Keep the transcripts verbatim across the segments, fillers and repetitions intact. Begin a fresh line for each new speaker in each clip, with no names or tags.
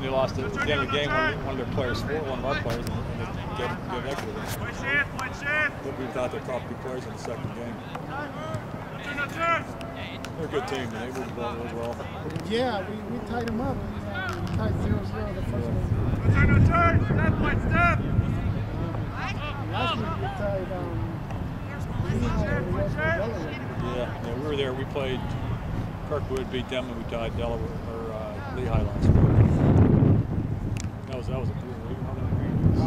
they lost at the end of the game. One, one of their players scored, one of our players, and, and they gave, gave extra. But we thought their top two players in the second game. They're a good team, and they moved the ball really well.
Yeah, we, we tied them up. We tied zero zero the first one. Last week we tied um,
yeah, yeah, we were there. We played Kirkwood, beat them, and we tied Delaware or uh, Lehigh last week. That was that was a cool week. I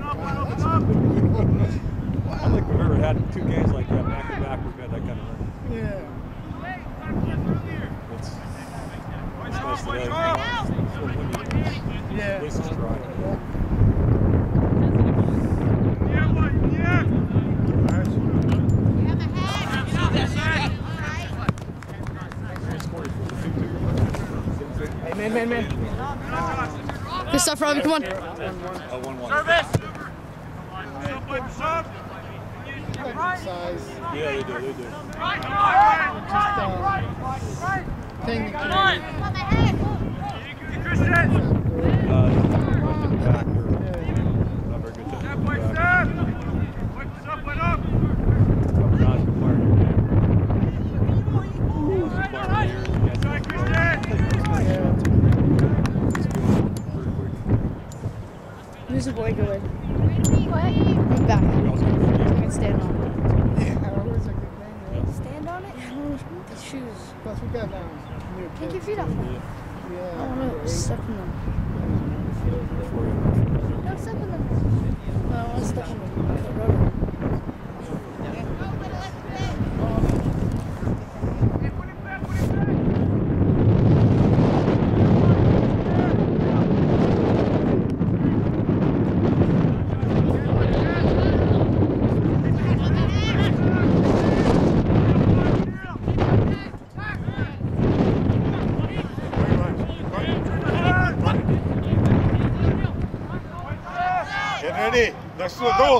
don't think we've ever had two games like that back to back. We've had that kind of run.
Yeah.
It's, it's nice today.
Yeah.
At least it's dry.
Hey, man, man, man.
Good stuff, Robbie. Come on.
Oh, one, one.
Service.
Size.
Yeah, they do. They do.
Just uh, thing
Come on. Christian.
Uh, back or not very good technical back. Josh McClark.
Who's the boy going? I'm back. I can stand on it.
Yeah, always a good thing. Yeah.
Stand on it? The shoes.
Plus we got um, new
Take your
kids.
feet off.
Yeah.
I don't know. Step in them. No, step in them. No, I want to step in them. The rubber.
Get ready. Next to the goal.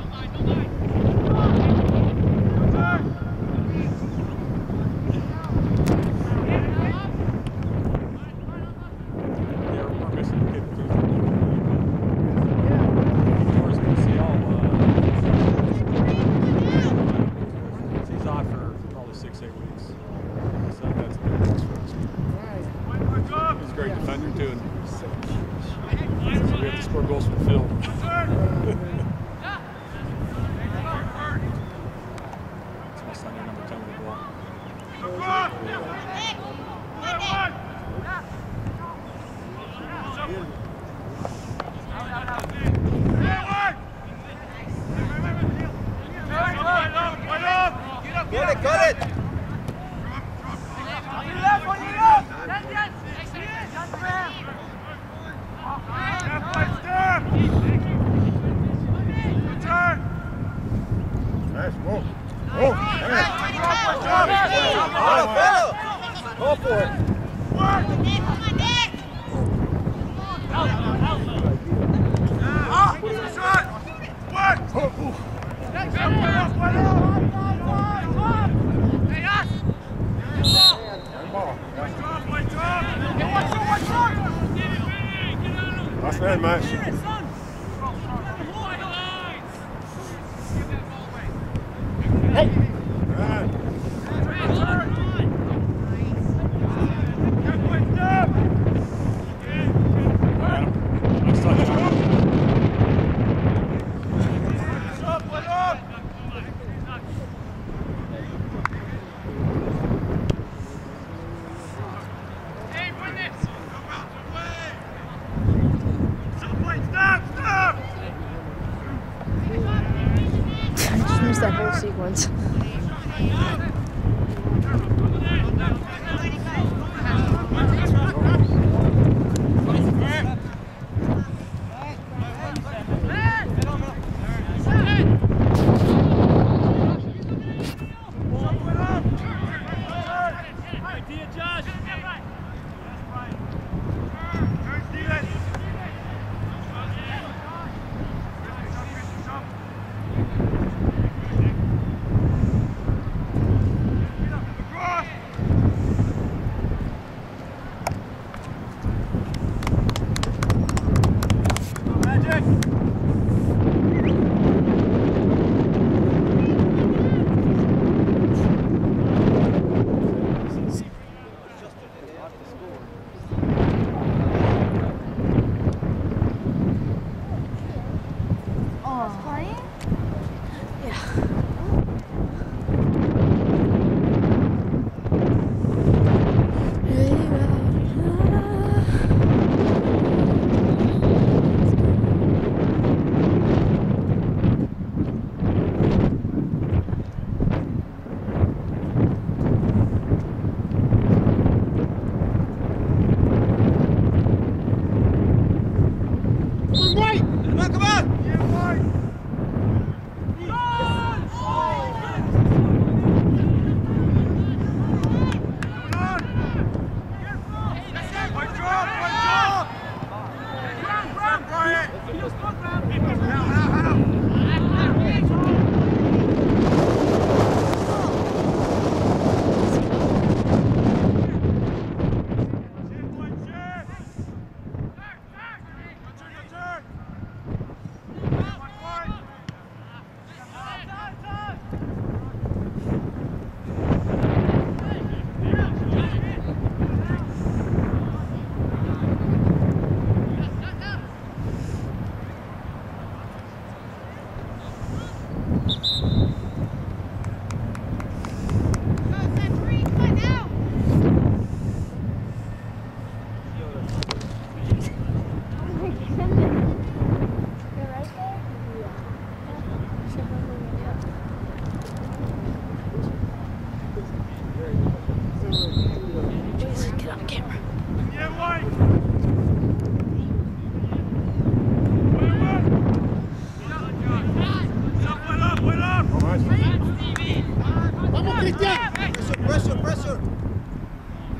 Last man, match.
Hey!
That whole sequence.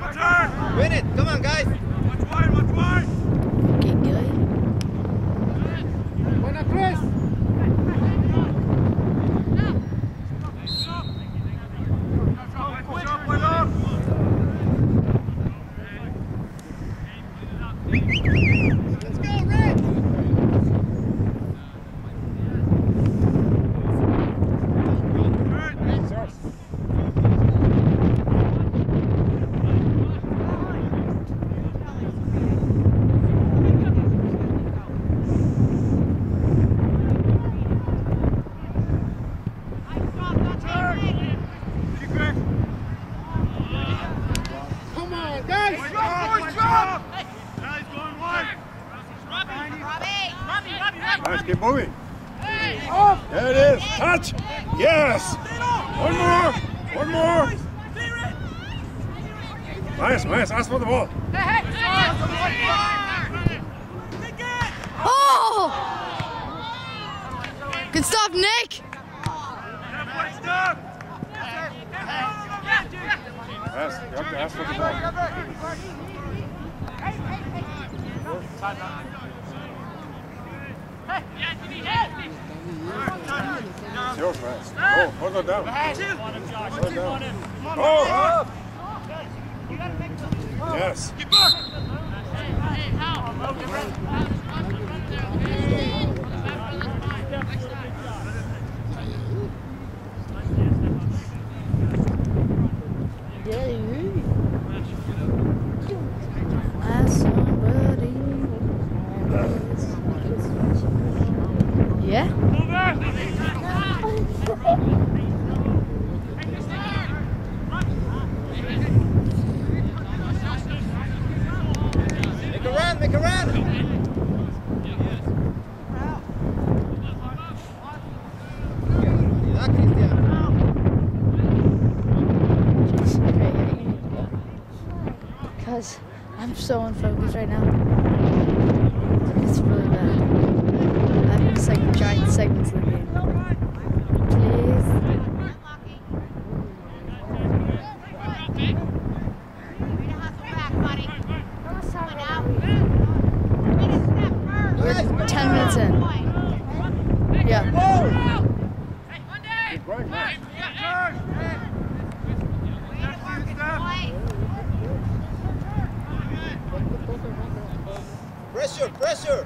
Win it! Come on, guys!
Watch wide, watch wide!
Okay, good.
Buena, Chris. Come on, guys.
Nice, keep moving. There it is. Touch. Yes. One more. One more. Nice, nice. Ask for the ball.
Oh! Good stuff, Nick.
Ask. You have to ask for the ball. It's yours, man. Go, hold it down. Hold it down. Go! Yes.
Ask somebody. Yeah?
Make a run, make a run! Yeah, Christian.
Because I'm so unfocused right now. It's really bad. I've missed like giant segments of the game. Please. We're ten minutes in. Yeah.
Keep going, man.
Pressure, pressure!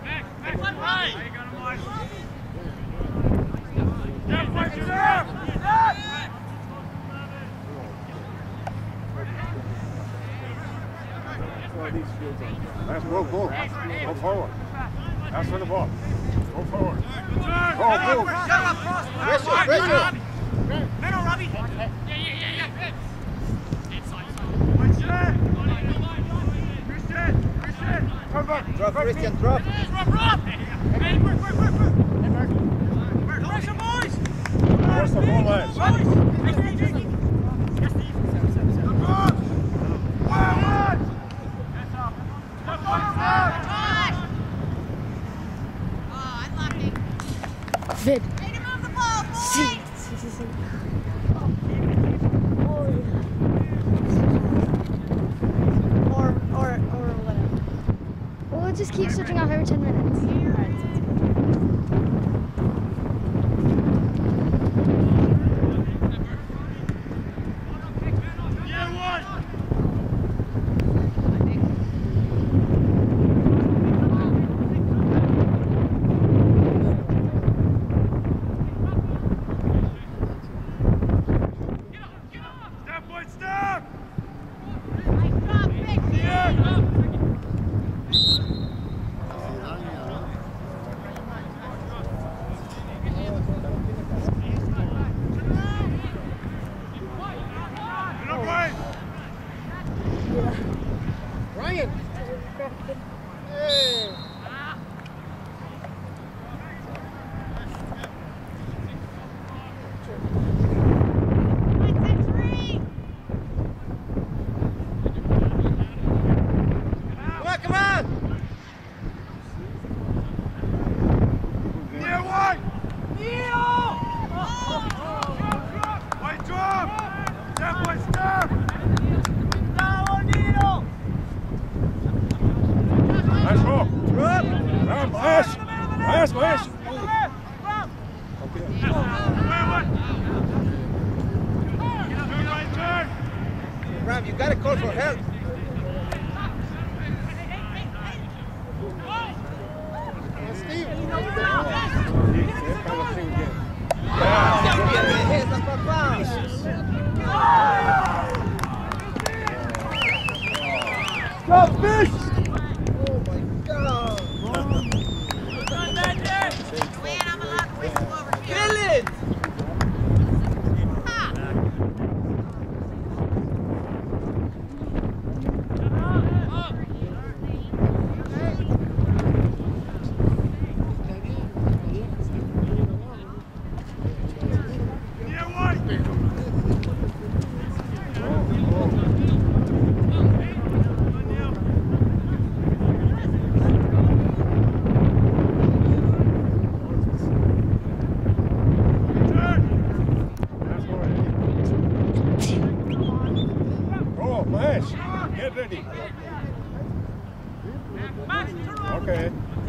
Nice, go, go. Go forward. Ask for the ball. Go forward. Go, move.
Pressure, pressure!
Middle, Robbie! Yeah, yeah, yeah, yeah. Inside, inside. Christian! Christian!
Come back.
Drop, Christian, drop!
Rob, Rob! Hey, work, work, work, work! Pressure, boys!
Press the ball lines.
Vid.
See.
See, see, see. Or, or, or whatever. We'll just keep switching off every ten minutes. Alright, sounds good.
Ryan. Hey.
Come on, come on!
Near one! Neil! White drop! Step by step! Down, Neil!
Stop, fish!
Oh my God!
Joanne, I'm allowed to whistle over here.
Kill it!
Go, Flash. Get ready. Okay.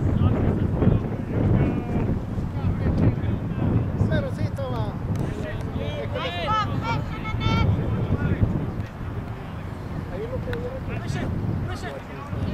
Cerocito va. Ahí lo que viene.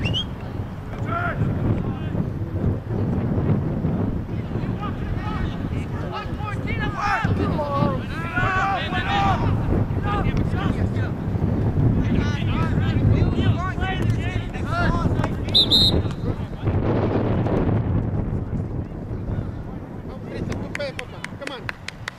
Come on.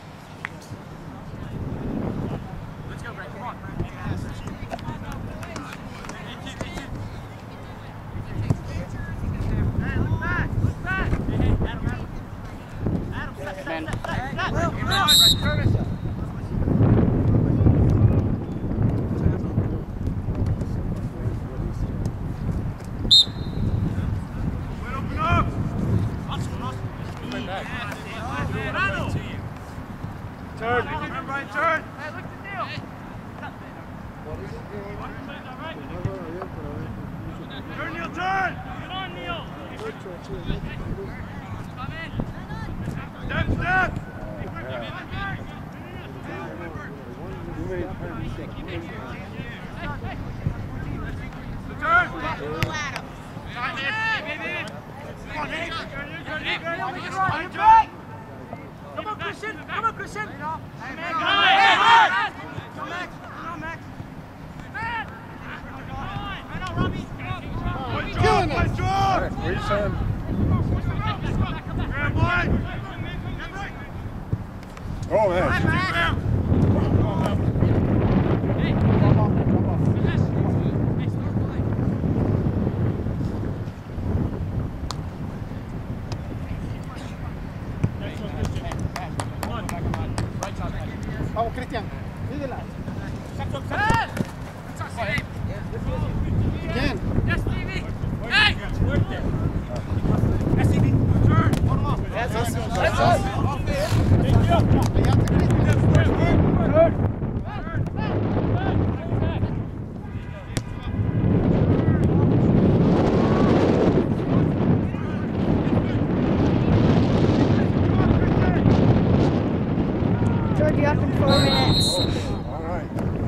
Turn.
Turn. Hey, look the deal. Turn, Neil, turn. Get on, Neil. Step, step. Turn.
Go at him.
Come on, Nate. On your back. Come on, Christian. Come on, Christian. Hey, man. Come on, Max. Come on, Max. Right on, Robbie. Good job, good job.
Return.
Grab one.
Go, man.
Vamos, Cristian. Síguela. Bien.
Yes, Stevie. Hey! Yes, Stevie. Turn.
That's us. That's us.
Allá te Cristian.
Georgie up in four minutes.
All right.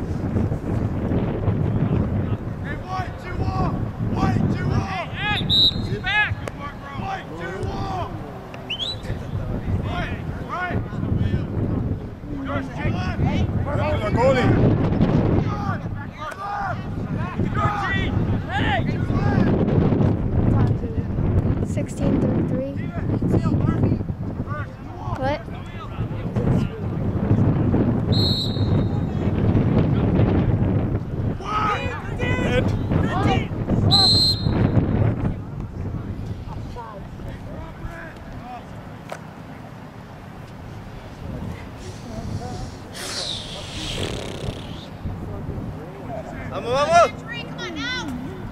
Hey, white, two wall. White, two wall. Hey, hey. Back. White, two wall. Right, right. Yours, two left.
Remember the goalie.
Hey!
sixteen thirty-three. What?
Head.
Vamos, vamos.
Three, come on now.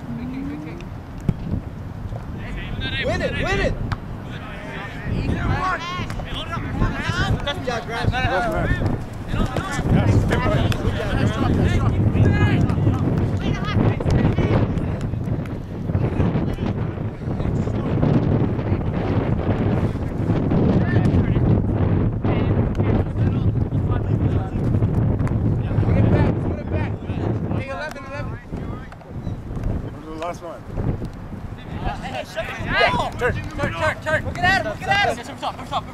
Win it, win it. Good job, Grant.
Yes, keep going. Who's the last one?
Turn, turn, turn, turn. Look at him, look at him. Stop, stop, stop.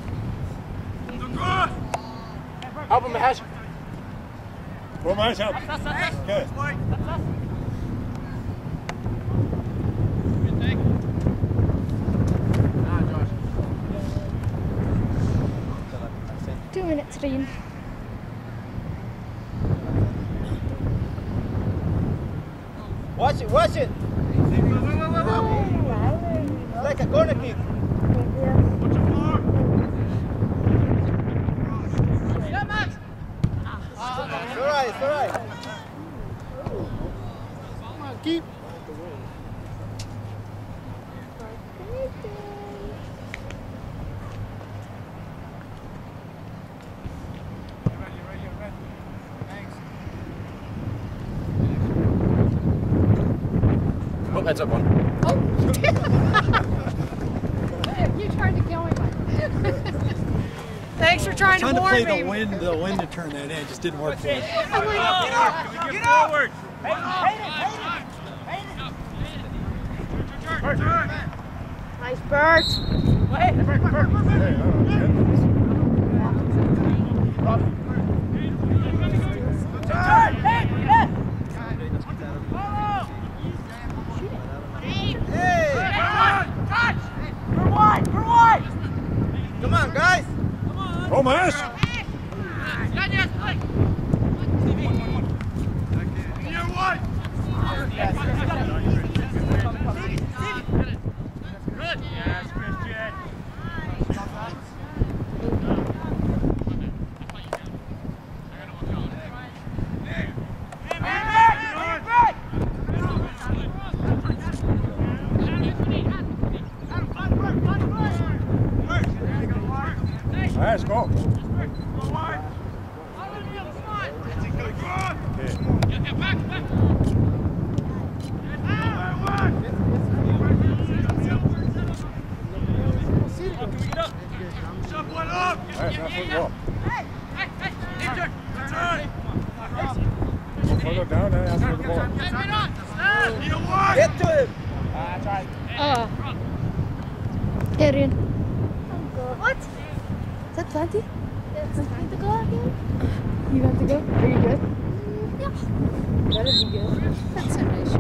Help him, Mahesh.
Go, Mahesh, help. Okay.
minutes, Ryan.
Watch it, watch it. It's like a corner kick. It's alright, it's alright.
Come on, keep.
Oh, that's up one.
You tried to kill me. Thanks for trying,
Trying
to
to
warn
play
me.
the wind, the wind to turn that in. It just didn't work for me.
Get up! Get forward!
Nice, Bert.
Come on, guys.
Thomas!
Good. Yes, Christian.
Let's go. Nice, that's football. Go further down and ask for the ball.
Get to him.
Uh. Get in. What? Is that plenty? Yes. Plenty to go again? You have to go? Are you good? Yeah. That'd be good. That's so nice.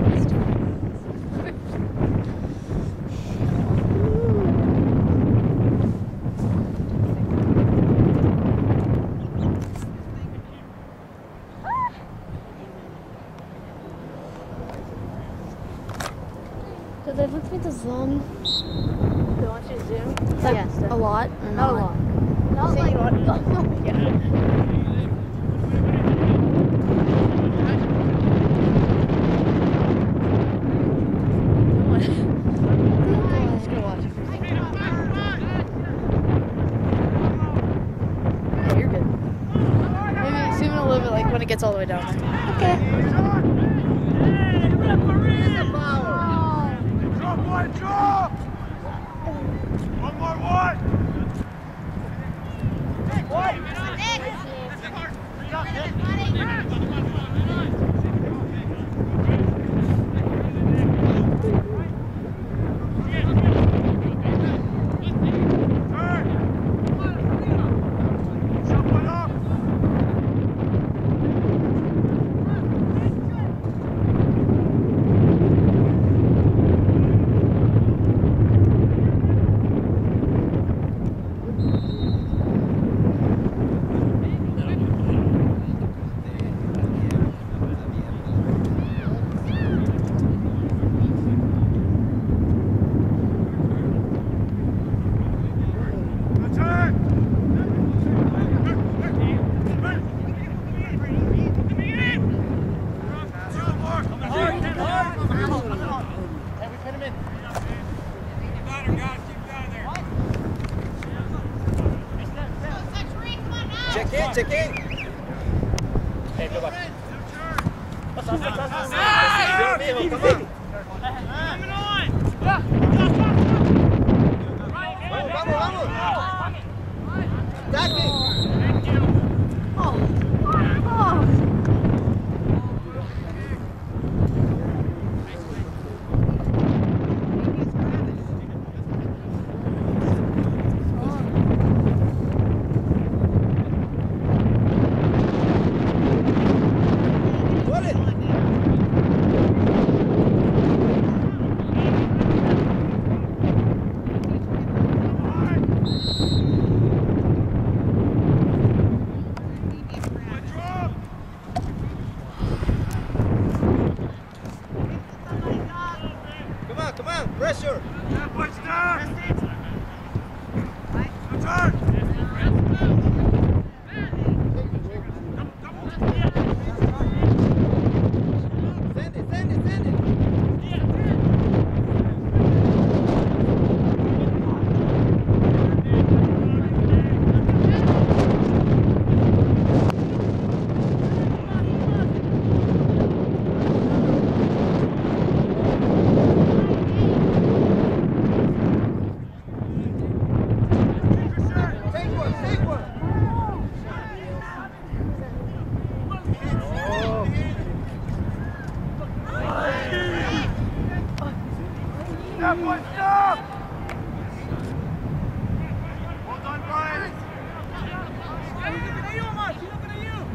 Do they want me to zoom? They want you to zoom? Like, yes. A lot or not? A lot. Not like a lot. Yeah. Just go watch it. Oh, you're good. Maybe zoom in a little bit, like when it gets all the way down there. Okay.
One, drop! One more, one!
Check in, check in.
Hey, go back.
Come on. Vamos, vamos. Attacking. Put it. come on, pressure.
Yeah, push down.
Send it, send it, send it. Take one, take one.
Stop, boy, stop! Well done, Brian. She's looking at you, Omar. She's looking at you.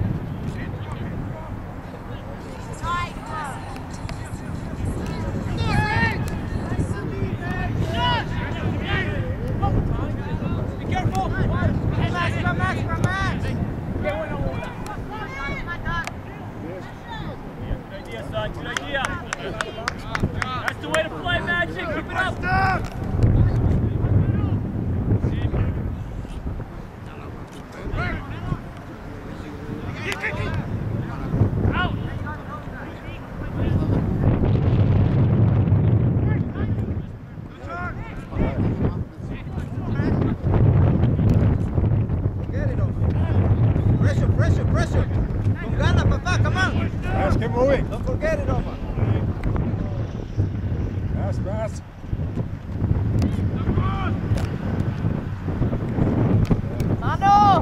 Be careful. Hey, Max, come Max, come Max. Get one on one. Good idea, son. Good idea. That's the way to play, Magic. Keep it up. Stop. Out.
Get it over. Pressure, pressure, pressure. Con gana, papá, come on.
Fast, keep moving.
Don't forget it, Omar.
Fast, fast.
Mano!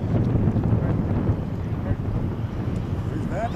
Who's that?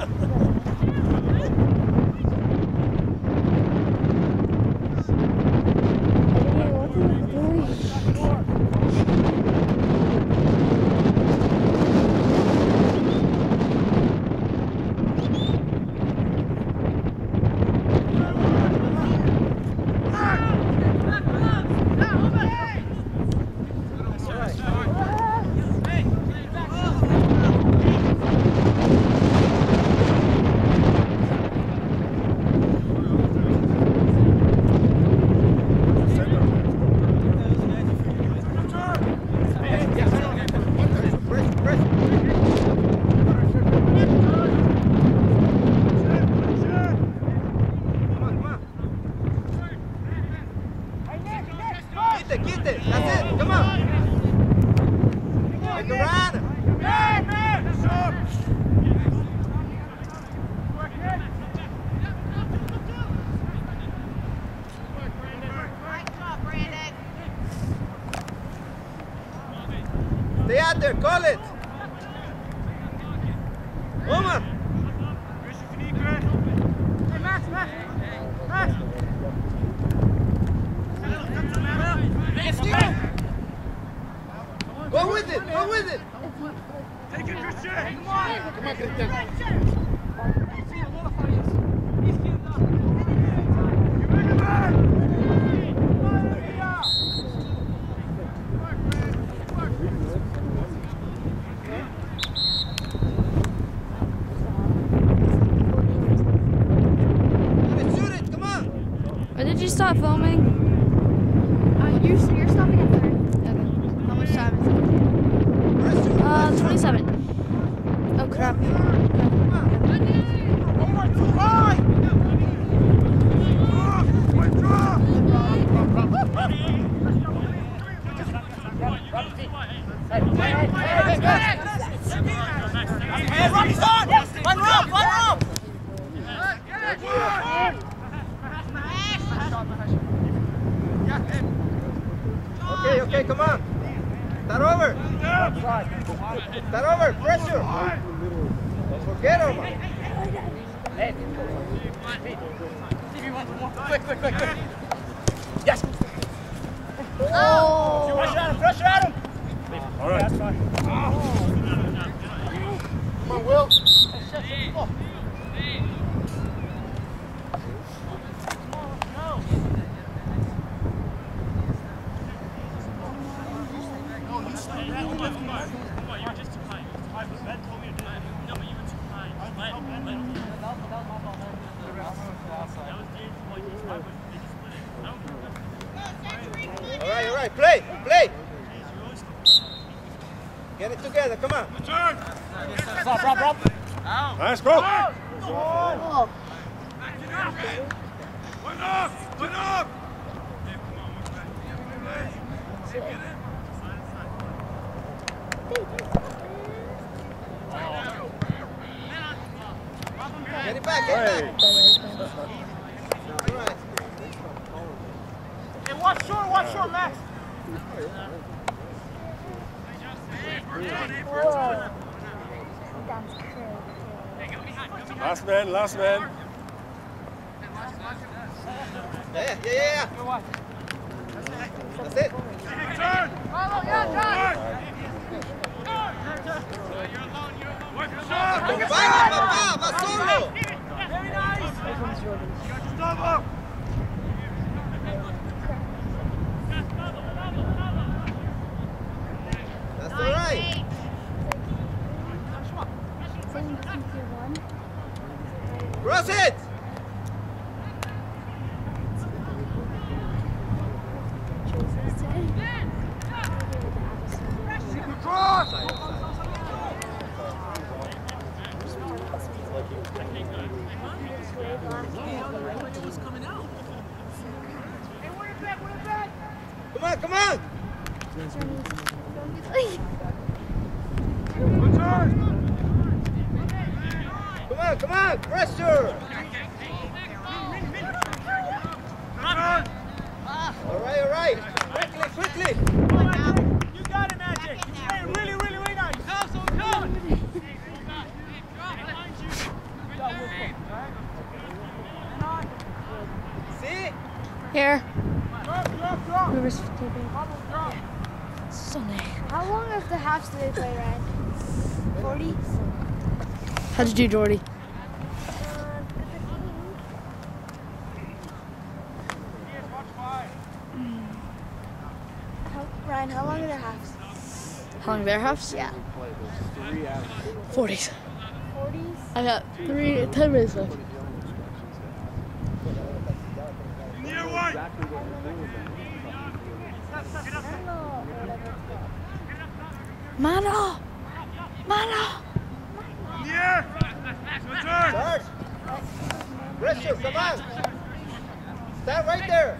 Pressure, pressure. Come on, come on. Get it, get it. That's it. Come on. Make a run.
Man, man. Yes, sir.
Nice job, Brandon.
Stay out there. Call it. Omar.
Hey, Max, Max. Max.
Go with it. Go with it.
Take it, Christian. Come on.
Come on, Cristian.
You bring it back.
Shoot it. Come on.
When did you start filming? Uh, you're, you're stopping at thirty. Okay. How much time is it?
Pressure.
Uh, twenty-seven. Oh, crap.
Omar, too high. Withdraw. Hey, Robbie's on. One rope, one rope.
Okay, okay, come on. Start over. Start over. Pressure. Don't forget, Omar.
Quick, quick, quick, quick.
Oh!
Pressure at him, pressure at him.
All right.
Come on, Will.
right, play, play. Get it together, come on.
Drop, drop, drop.
Nice, go.
Oh.
One up, one up.
Get it back, get it back. All right.
Hey, watch short, watch short, Max.
Last man, last man.
Yeah, yeah, yeah, yeah. That's it.
Turn.
Vai, papá, va solo.
Very nice. Stop up.
That's all right. Cross it.
Cross.
Come on, come on. Come on, come on, pressure. All right, all right. Quickly, quickly.
You got it, Magic. You played really, really, really nice. Come, so come.
See?
Here.
Drop, drop, drop.
Whoever's taping.
Bubble drop.
Sunday.
How long of the halves do they play, Ryan? forty?
How'd you do, Jordy?
How, Ryan, how long are their halves?
How long their halves?
Yeah.
forties.
forties?
I got three, ten minutes left.
Near one.
Mano! Mano!
Near. Turn.
Charge. Pressure, come on. Stand right there.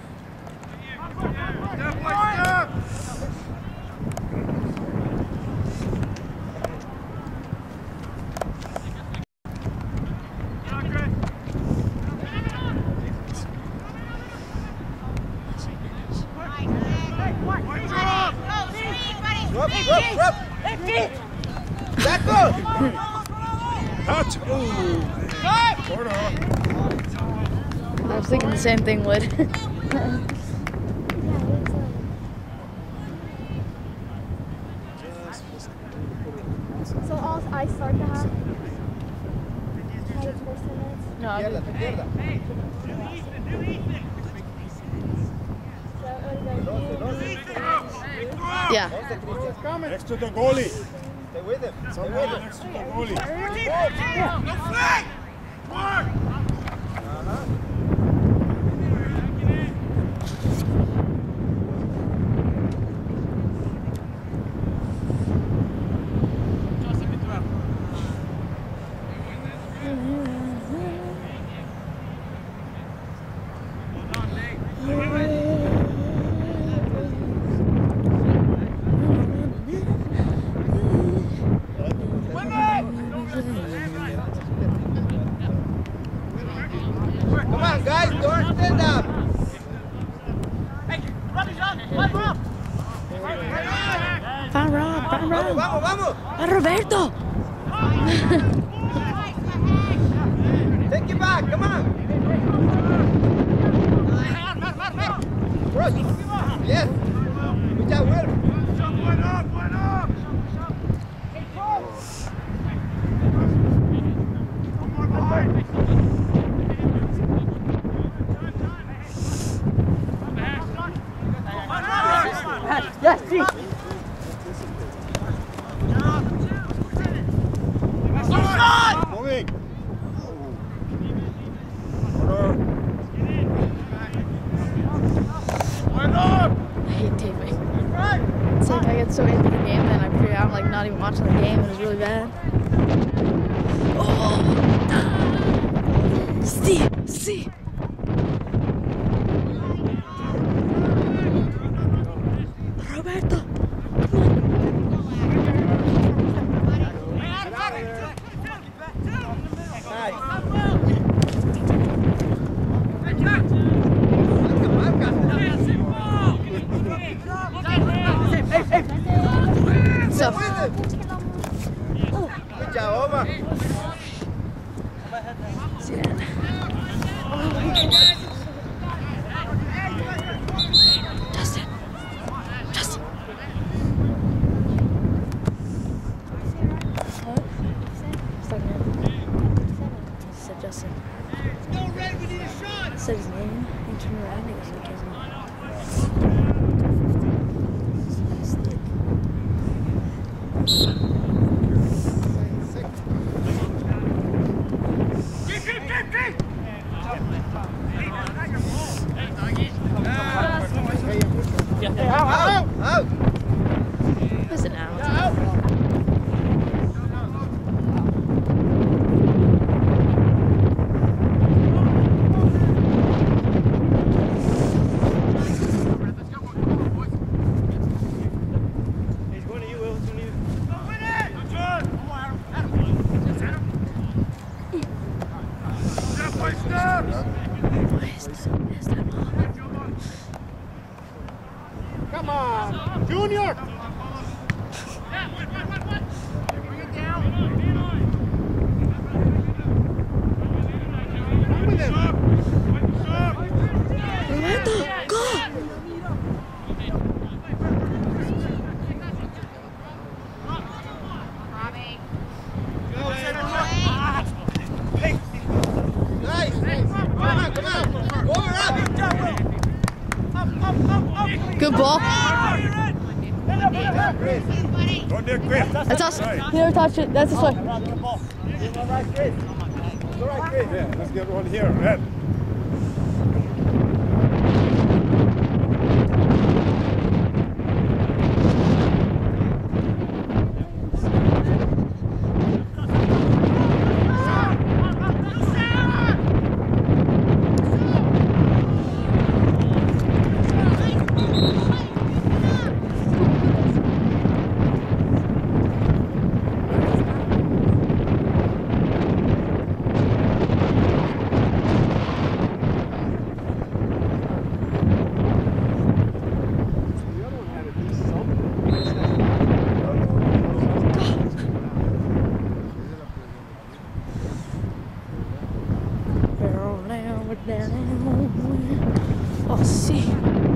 Step by step.
Drop, drop, drop. Tackle.
Touch. Oh. Corner.
I was thinking the same thing, Wood.
So all I start the half? How the first ten minutes?
No, I
Izquierda, izquierda.
So it would go
Yeah.
Next to the goalie.
Stay with him. Stay with
Somebody
him.
next to the goalie.
No flag. Mark.
Uh-huh. Come on, guys, don't stand up.
Van Rob, Van
Vamos,
Rob.
vamos, vamos.
Van Roberto.
Take it back, come on. Cross. Yes. Good job, Will.
One up, one up. One more behind.
Yes, see.
Moving. Corner.
One up.
so into the game that I figured out I'm like not even watching the game. It was really bad. Oh, see, see. Roberto, come on. So,
Good job, Omar.
see that? Justin, Justin. What? He said Justin. He said his name. He turned around and he was like, his name.
Out, out.
Listen now.
He's going to you, Will. He's going to you.
Come on, Junior. Run with him.
Roberto, go!
Nice. Come on, come on. Go around.
Good ball.
Go there, Chris.
That's us. He never touched it. That's his way.
Go right, Chris. Go right, Chris.
Yeah, let's get one here, Red.
Oh, see.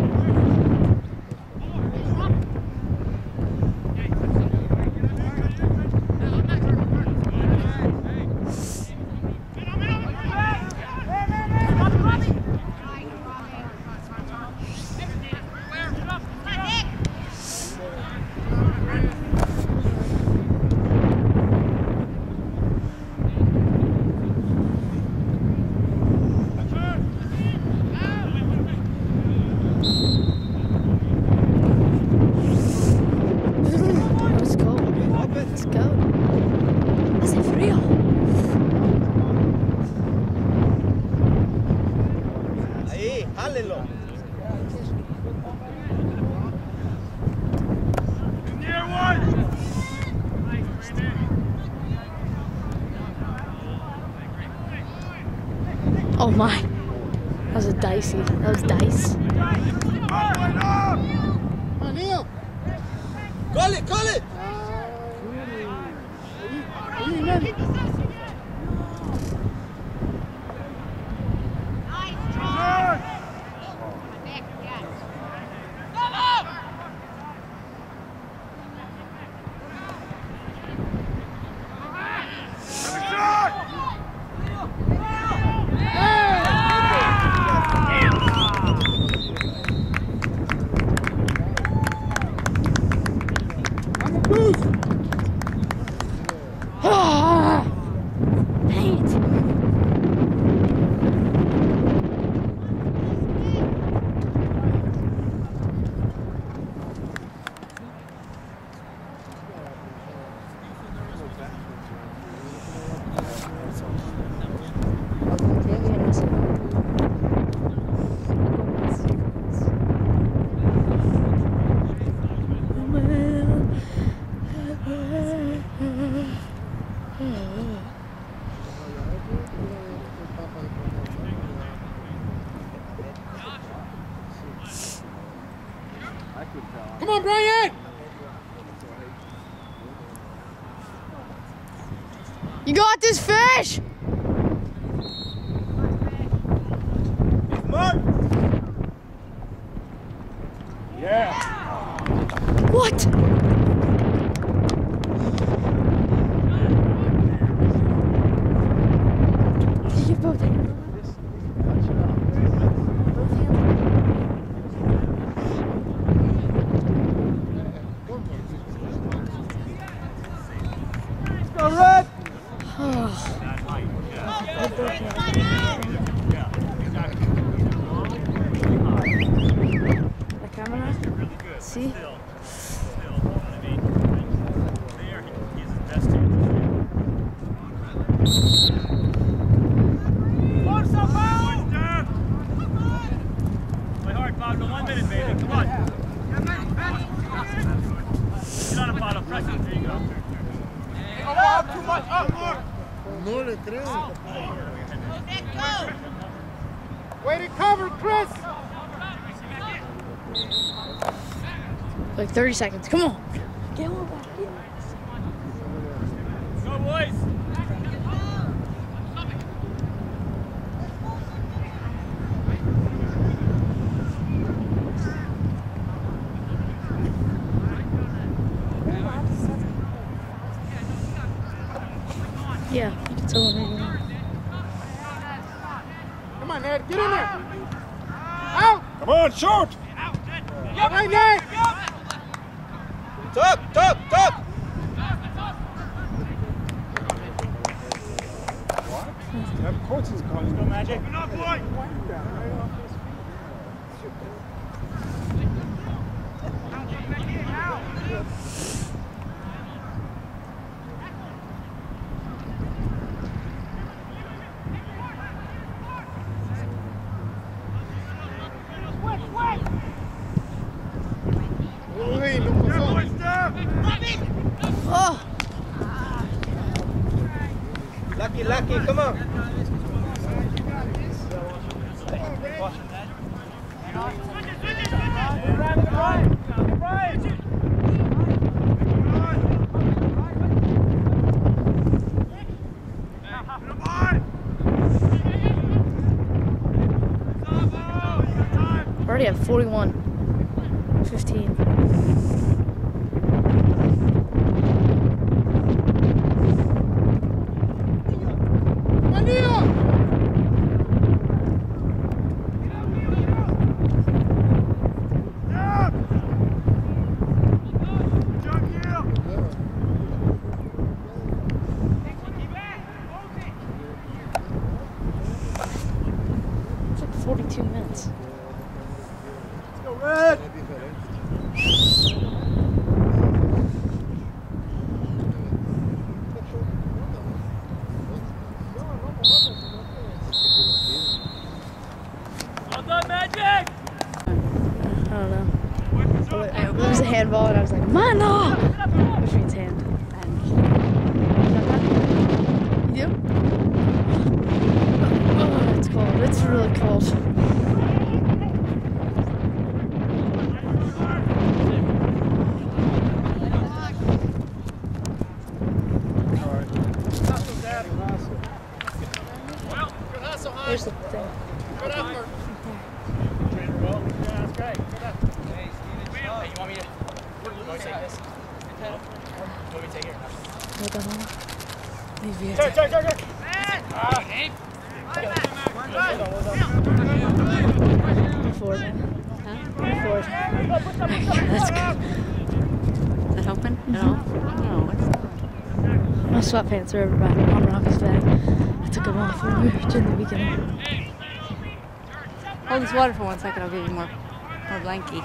Let's go. Let's go. Hace frío.
Ahí, jálelo.
Oh my. That was a dicey. That was dice.
Neil.
Call it, call it.
Ah!
Come on, Brian!
You got this fish!
Mark!
Yeah.
What? Did you get both hands? Both hands?
Go red!
The camera? See?
Play hard, Pablo. One minute, baby. Come on. Get on the bottom. Press it. There you go.
Oh, up too much. Up more.
No le creo.
Nick, go!
Way to cover, Chris!
Like thirty seconds. Come on. Get one back.
Go, boys.
Yeah, you can tell them right now.
Come on, Ned, get in there! Out!
Come on, shoot!
All right, Ned!
Tuck, tuck, tuck!
That coach is calling.
Go, Magic. Open up, boy.
Uy, lo pasó.
Oh!
Lucky, lucky, come on.
Already at forty-one. fifteen. It's like forty-two minutes.
Go red!
Well done, Magic.
I don't know. It was a handball, and I was like, Mano! Which means hand. You do? Oh, it's cold. It's really cold. There's the thing.
Good effort. Trainer well. Yeah, that's great. Good effort. Hey, you want me to, you want me to take this? You want me to take it or not?
What the hell? Leave it.
Take, take, take, take. Ah,
Forward. Huh? Forward. Okay, that's good.
Is that open at all? No, it's not.
My sweatpants are over by Mom Rock's bag. I took them off when we were in the weekend.
Hold this water for one second, I'll give you more, more blankie.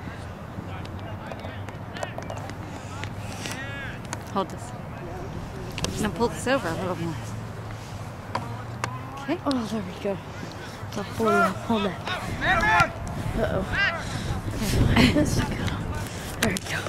Hold this. Now pull this over a little more. Okay.
Oh, there we go. So hold on, hold that. Uh-oh. Let's go. There we go.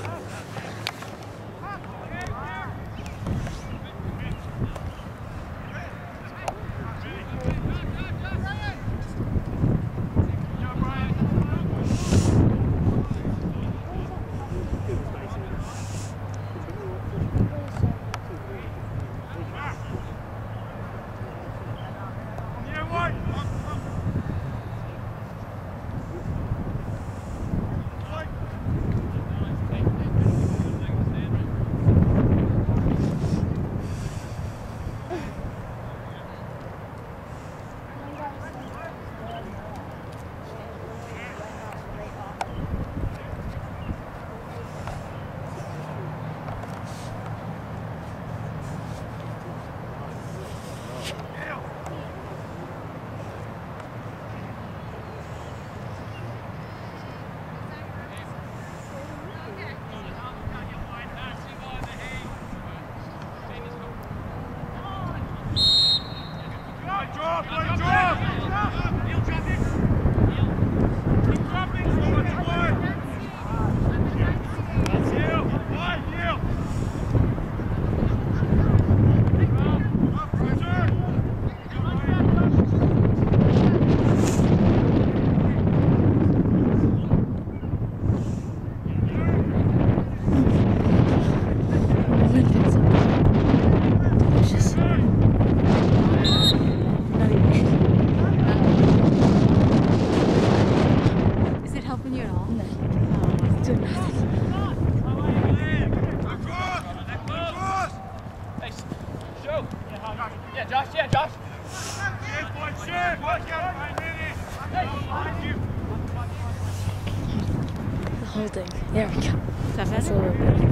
whole thing. There we go.
Is that
That's a
better?
little bit.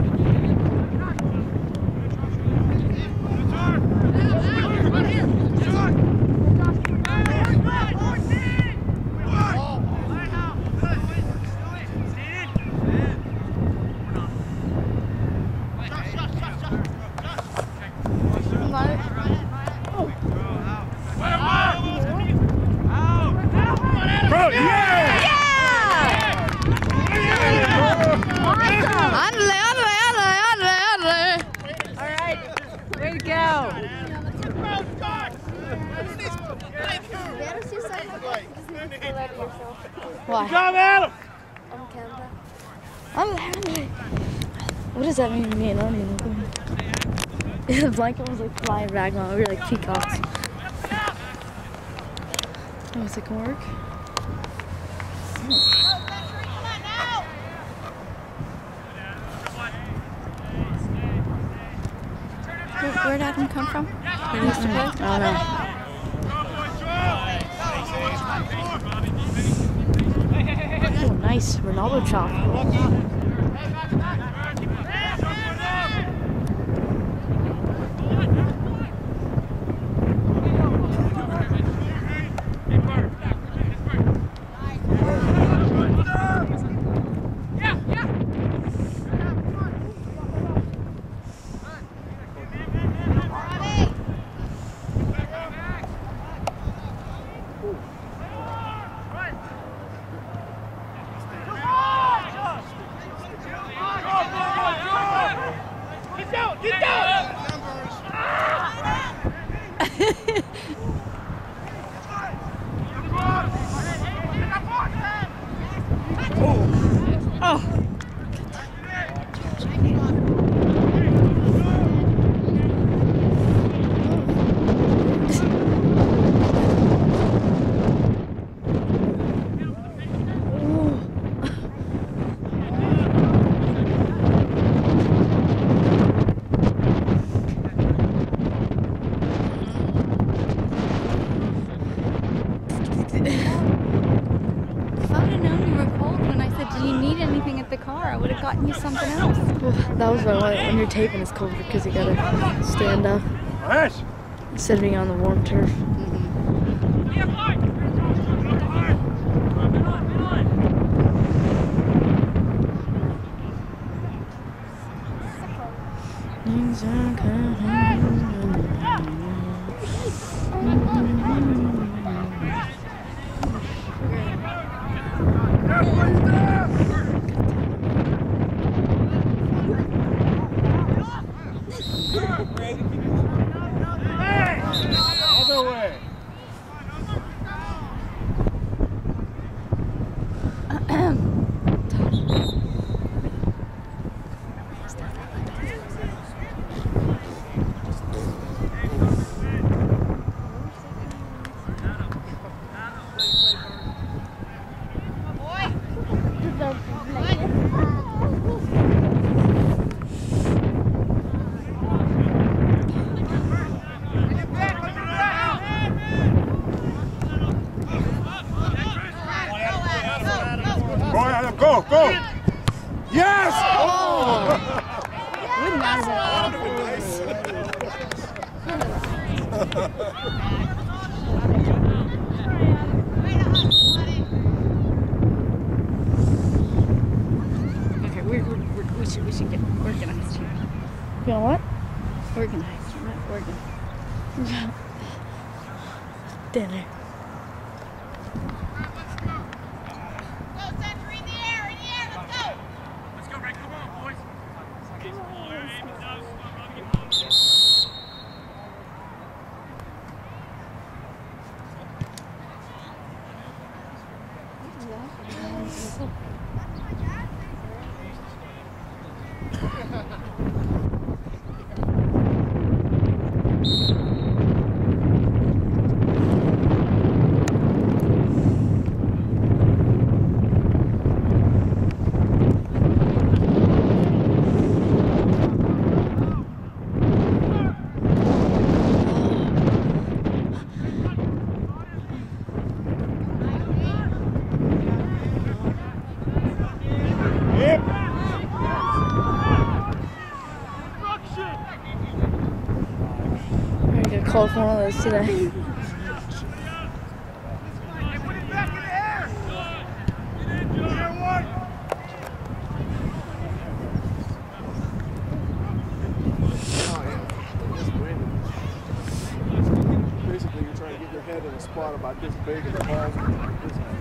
Bro, yeah!
Andale, andale, andale, andale, andale. All right. Way to go.
Why?
Come at him!
On camera.
I'm happy. What does that mean to me? I don't even know. The blanket was like flying back on. We were like peacocks. Oh, is it gonna work?
Where, where'd Adam come from? Where he used to play?
I don't know. Oh, nice. Ronaldo chop.
I would have gotten you something else.
That was why when you're taping it's colder because you gotta stand up
Nice.
instead of being on the warm turf. Things are
Other way. Go, go! Yes! Oh!
Okay, we're, we're, we're, we should we should get organized here.
You know what?
Organized, not organized.
Dinner.
called for one of those today.
Basically, you're trying to get your head in a spot about this big and the ball's like this high.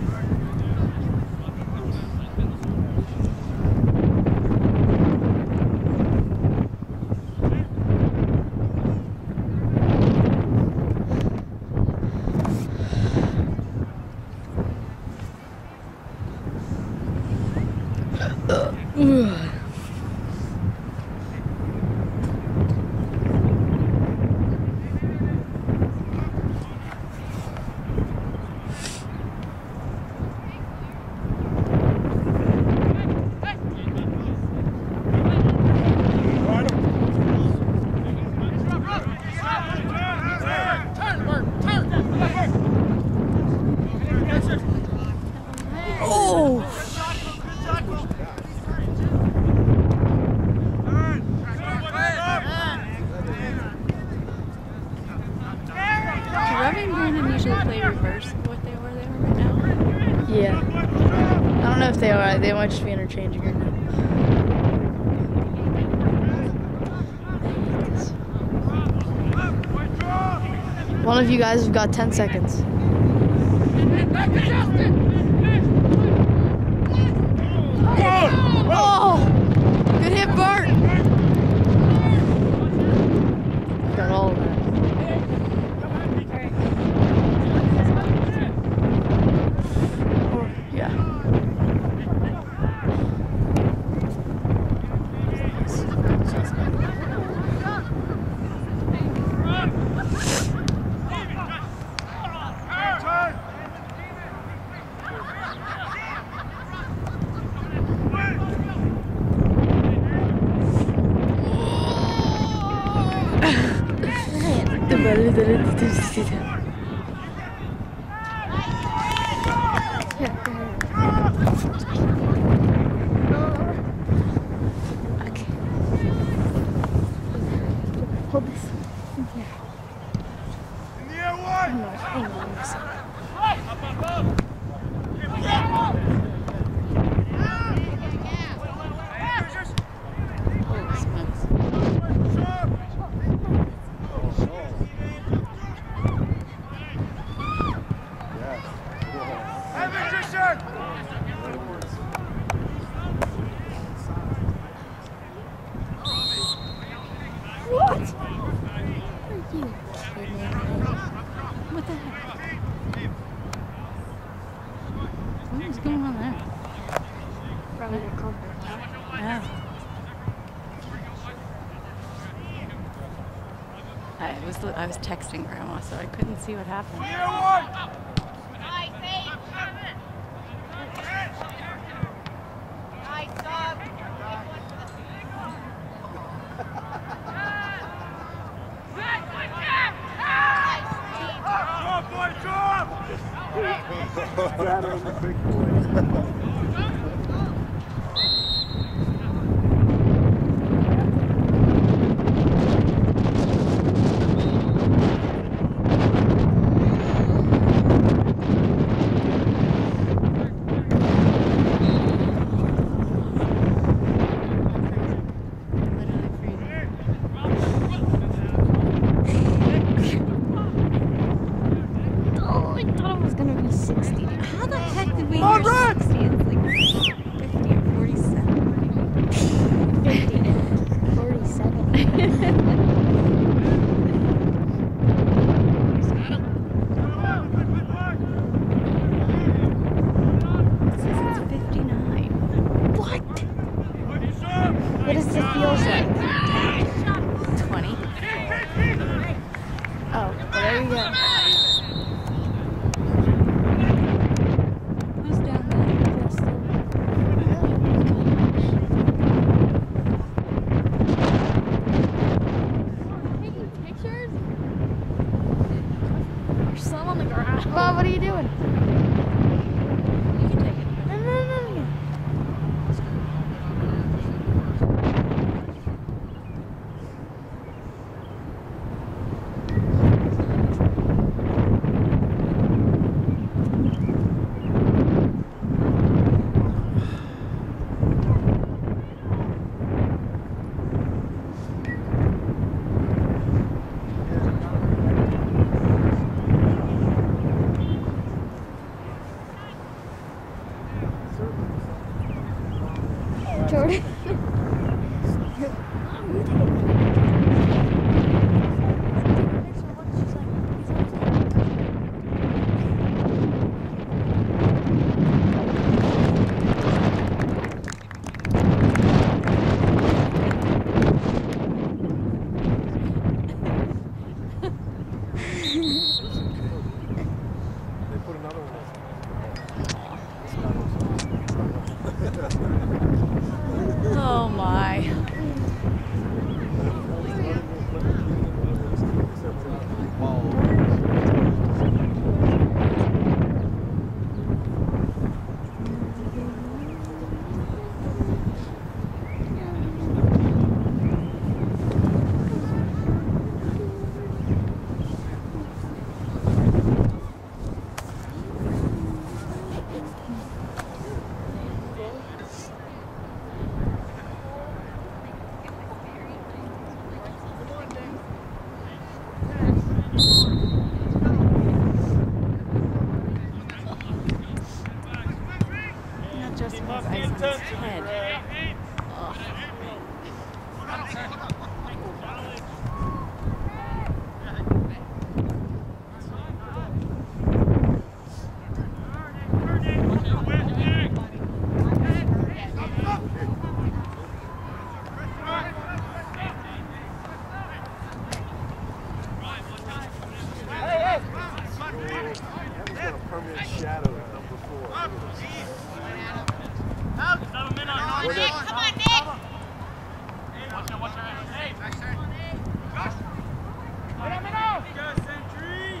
Yeah. I don't know if they are. They might just be interchanging right now. One of you guys has got ten seconds. Oh! Good hit, Bart! Got all of that. Hold this. In here. In the air, one. No, hang on a second. Holy smokes.
What? Are you kidding?
What the heck? What was going on there?
Probably the comfort.
Yeah. I was I was texting Grandma, so I couldn't see what happened.
That on the big boy.
How the heck did we hear sixty? It's like fifty or forty-seven.
fifty and forty-seven.
It says it's fifty-nine.
What? What does it feel like?
twenty.
Oh, well, there you go.
Who's down there?
Jordan.
Oh my. Not just his eyes, his head. Ugh.
Permanent shadow at number four.
Come on, Nick! Watch out, watch out. Hey, back side. Go, Sentry!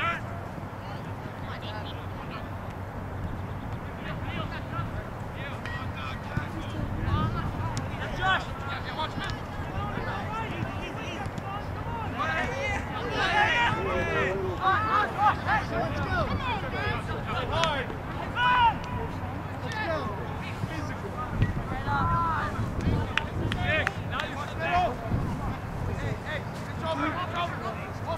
Josh! Watch me! Let's go! Hard! Let's go! Physical! Right on! Nick, now you want to go! Hey, hey! It's over! It's over!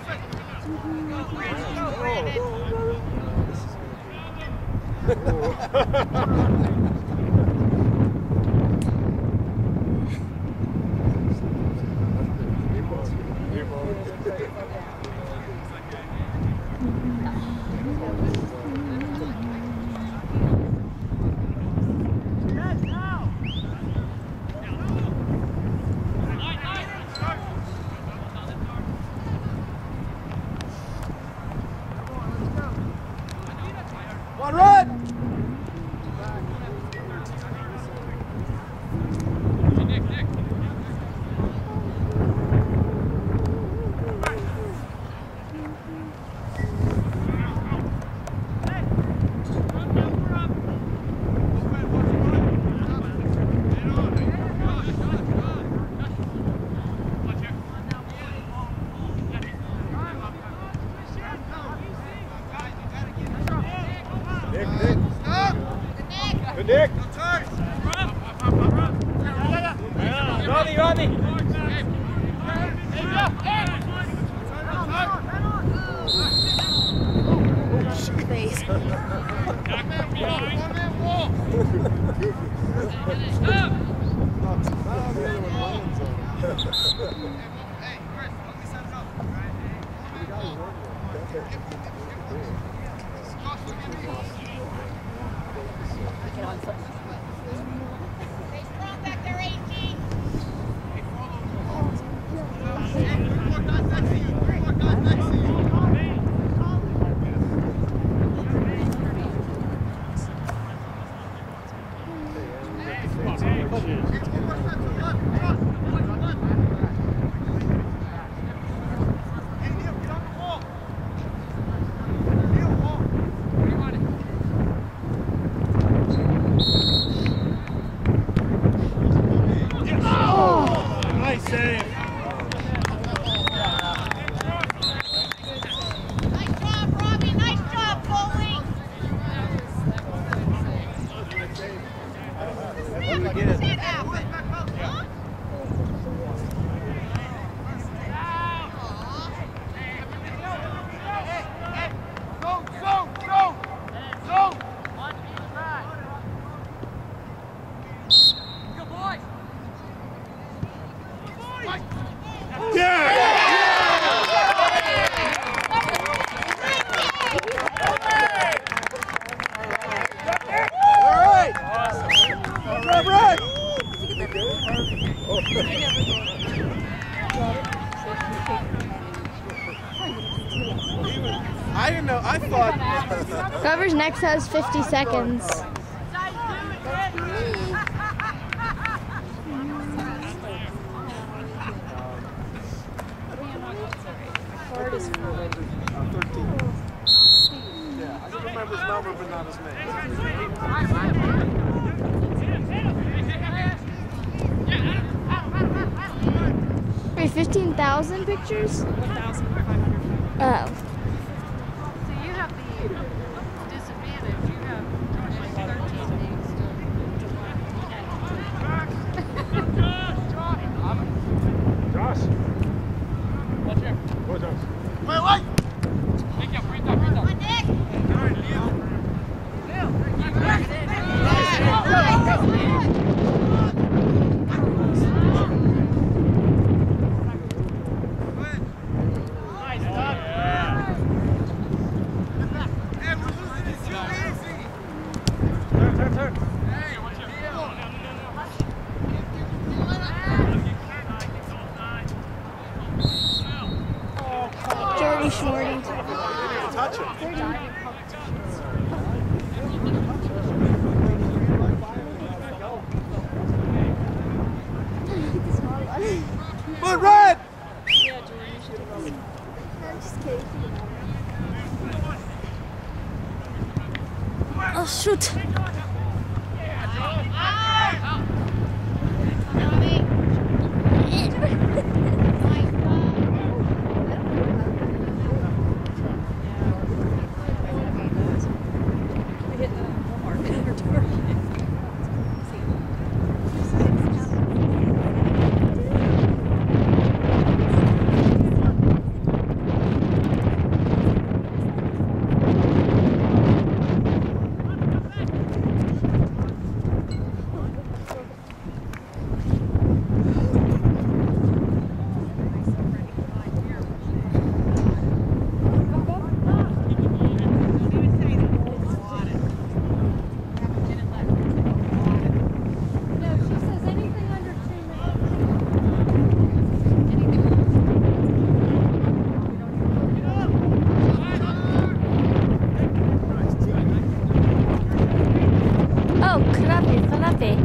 One run!
Nick, Nick.
Nick, Nick. Good Nick.
Rodney, Rodney!
Face.
Nice save.
Nice job, Robbie. Nice job, goalie.
Let me get it.
See it happen. Huh? Go, go, go, go.
I didn't know. I thought.
Whoever's next has fifty seconds.
Yeah, I can remember his number, but not his name.
Wait, fifteen thousand pictures?
one thousand five hundred.
Oh.
So you have the disadvantage. You have thirteen days to.
Josh.
Watch here.
Go, Josh.
Wait, wait!
Pick up, bring up, bring up.
Jordy Shorty.
Touch it. But red!
I'm just kidding.
Oh, shoot. Oh, crappy, crappy.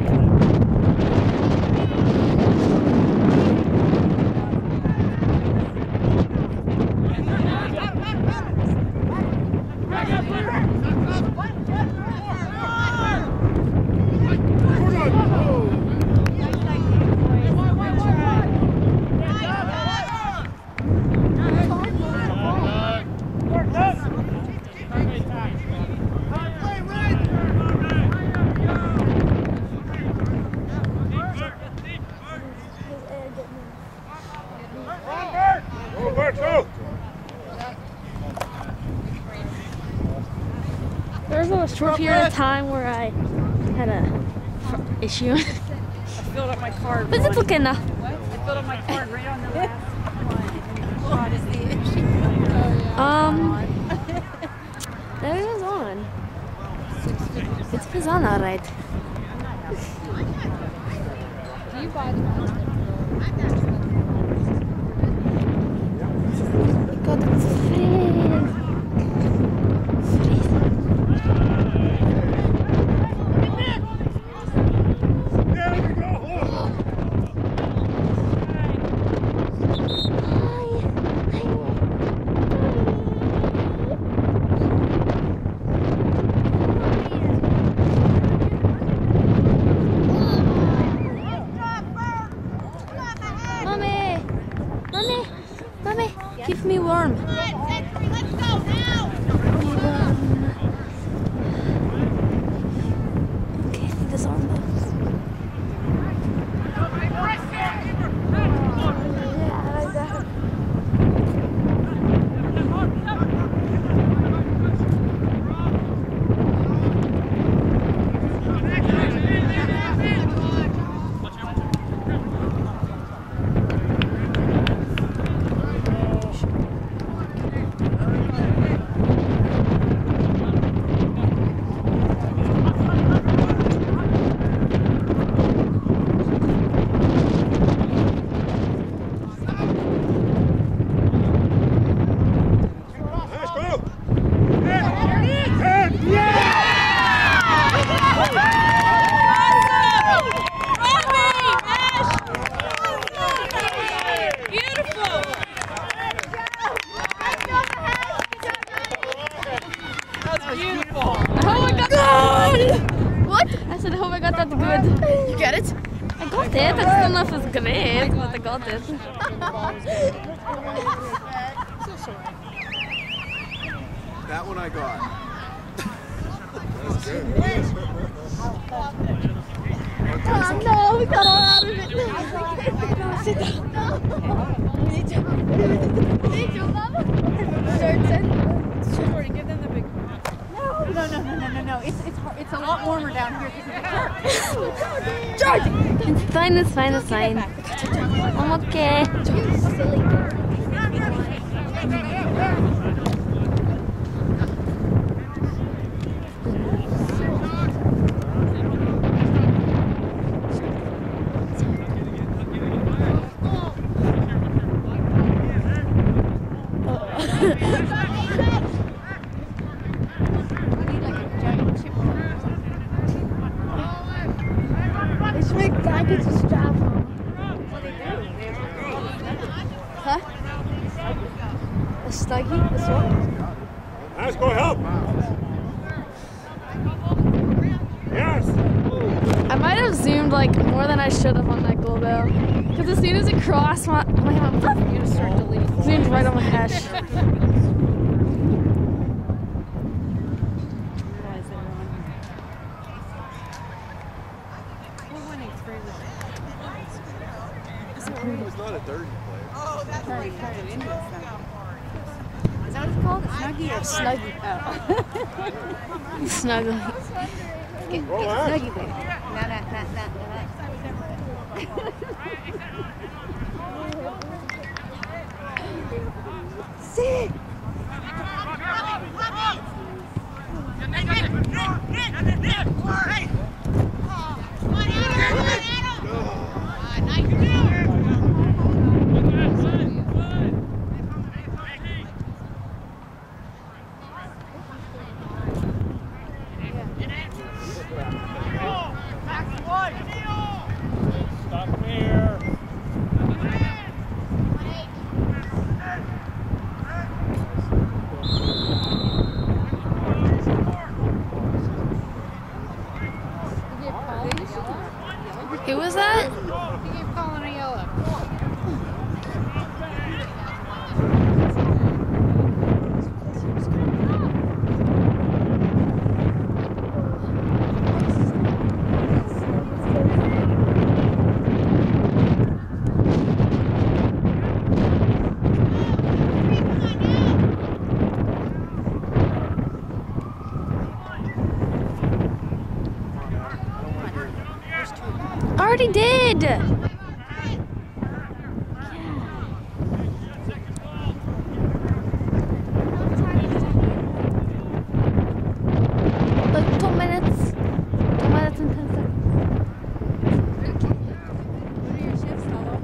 There was a short period of time where I had a issue.
I filled up my card.
But it's okay now.
I filled up my card right on the last one. What is the issue?
Um, there it was on. It was on alright.
Do you buy the ones that
God, it's free. Mommy! Mommy! Mommy! Keep me warm.
Let's go now!
Okay, I think this on though.
good.
You get it?
I got it. I don't know if it's great, but I got it.
That one I got.
That's good.
Oh no, we got all out of it. No, sit down. No. We need to. We need to, Mama. Shirts and.
Shorty, give them the big one.
No, no, no, no, no, no. It's it's hard. It's a lot warmer down here because of the current. George.
It's fine. It's fine. It's fine. I'm okay.
You silly girl. Huh? A snuggie? A what?
Let's go help. Yes.
I might have zoomed like more than I should have on that goal though, because as soon as it crossed my, my hand, you just start deleting. Zoomed right on my hash.
It's not a dirty play.
Oh, that's why you turned it into a snuggie. Is that what it's called? A snuggie or a snuggie? Oh.
Snuggle.
Get, get snuggie, baby. Nah, nah, nah, nah, nah. See?
Who was that?
He gave Colin a yellow.
Already did. Like two minutes. Two minutes and ten seconds.
What are your shifts, Lolo?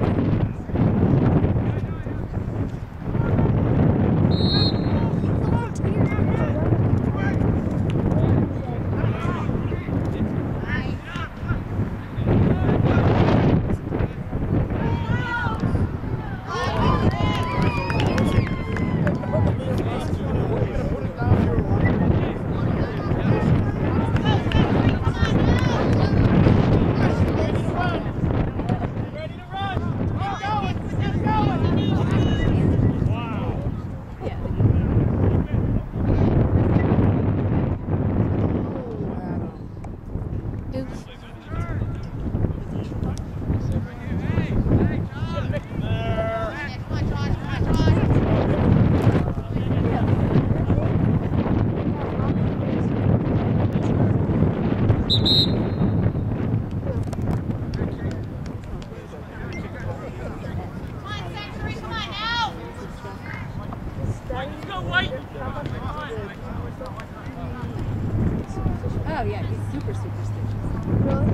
Oh yeah, he's super superstitious.
Really?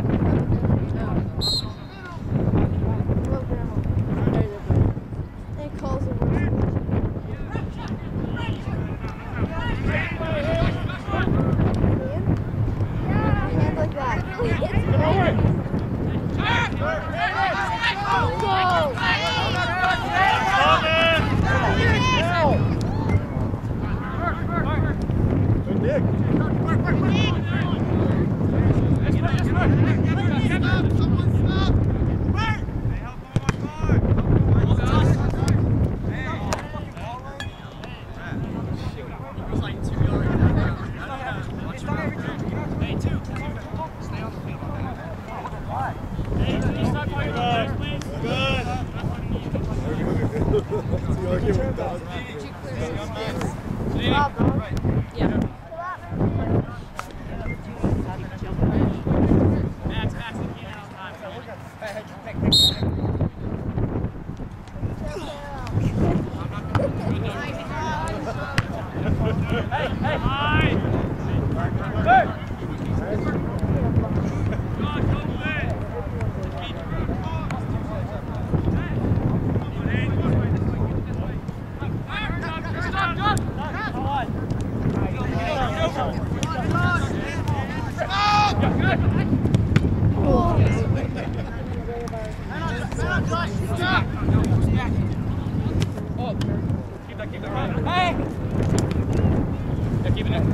It calls it Hands like that.
Good dig.
Oh, keep that, keep that right. Hey! Yeah, keep it there.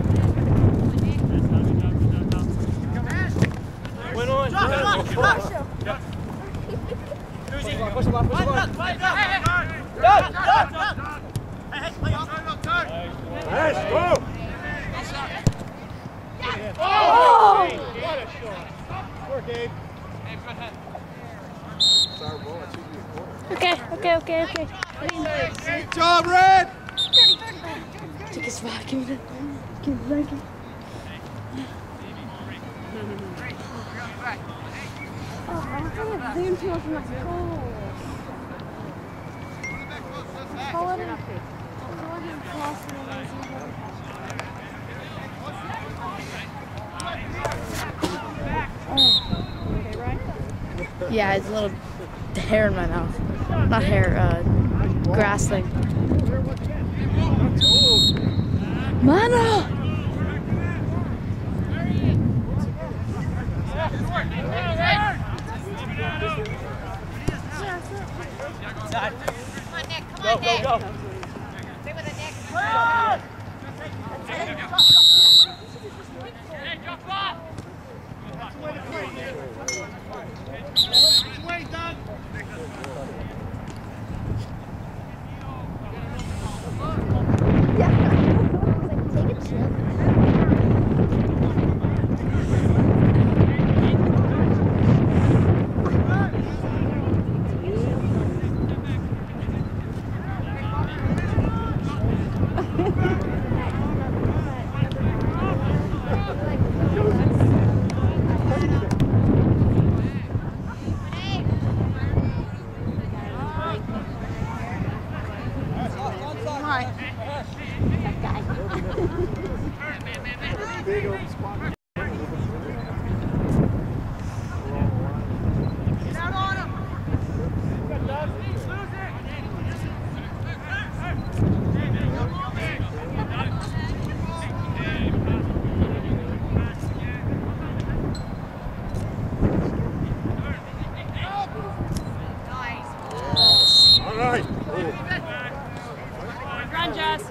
Win on. Josh, Josh, Josh. Push him off, push him off. Done, done. Hey, hey, play off.
Nice, go!
Oh!
What a shot. Work, Abe.
Abe, good head.
It's our ball. It should be a corner.
Okay, okay, okay, okay.
Good job, Red!
Take a spot. Give me the. Give me the blanket. Oh, I'm trying to zoom too much from my goal. How are you? Yeah, it's a little hair in my mouth. Not hair, uh, grass thing. Mana!
Go, go, go.
Stay with it, Nick. Hey, jump off! Which way, Doug?
Take a chip.
Big old spot. All right.
Run, Jess.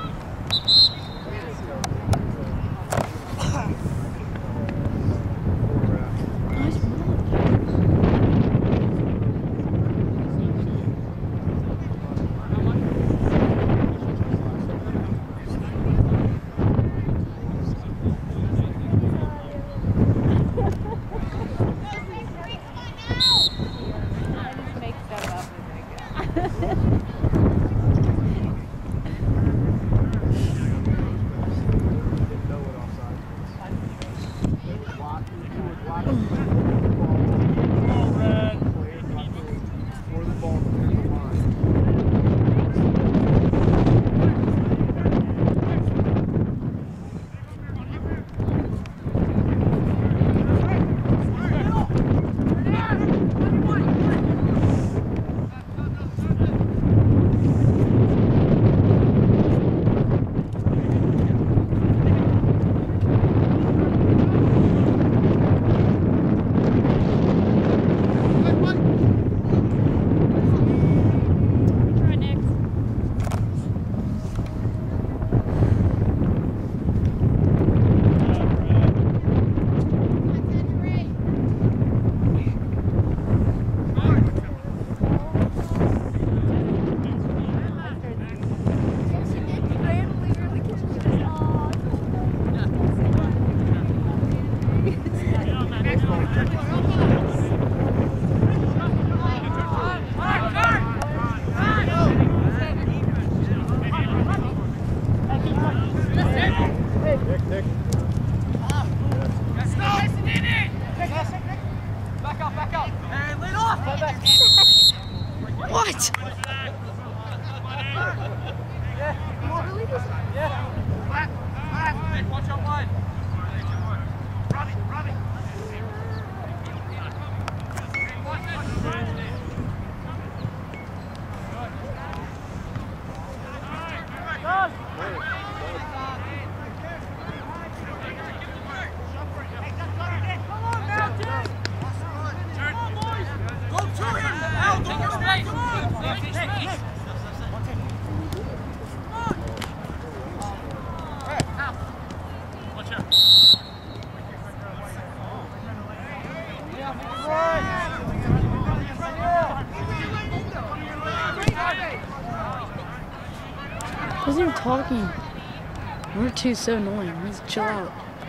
What?
Watch out wide.
Come on!
Who's even talking? Number two's so annoying. Let's chill out.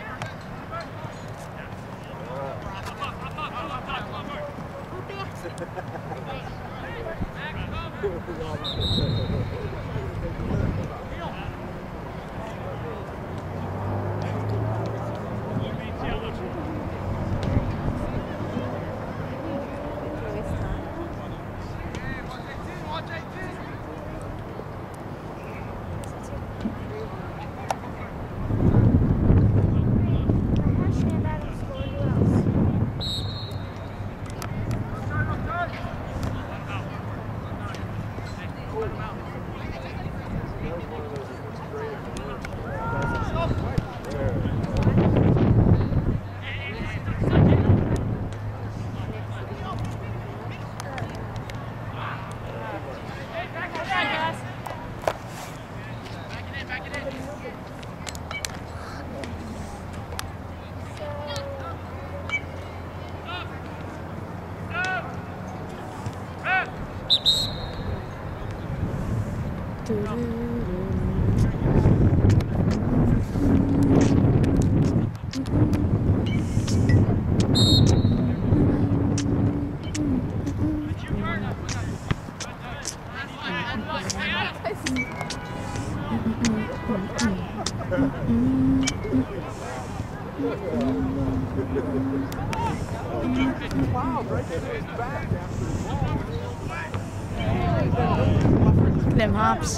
Them hops.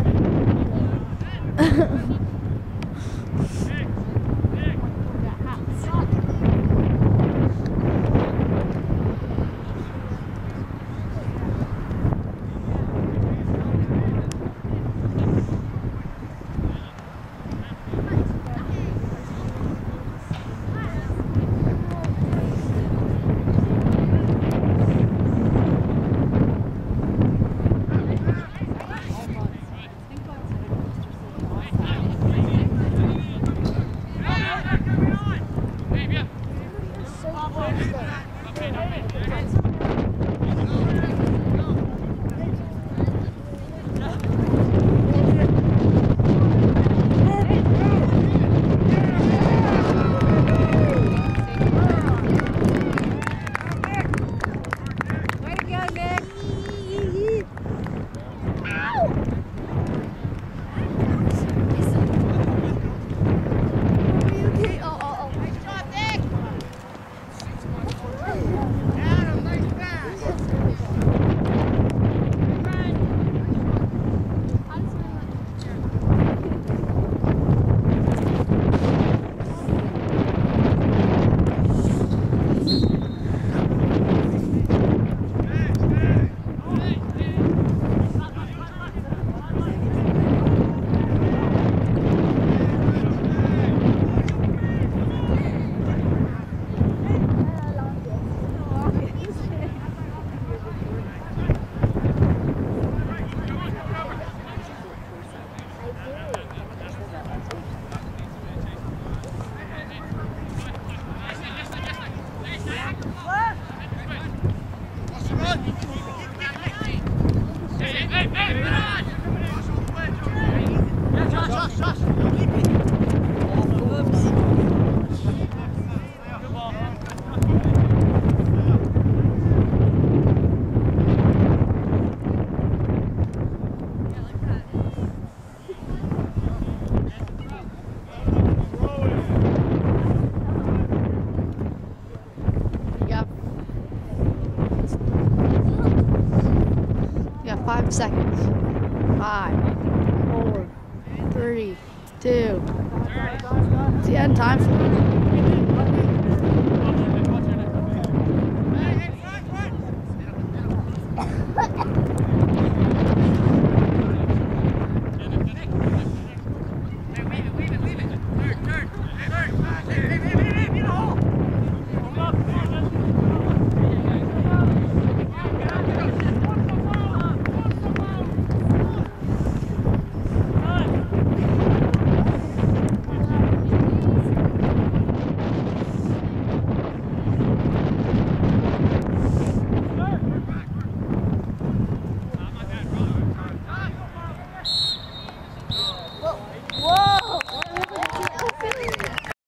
Five seconds. Five, four, three, two. It's the end time.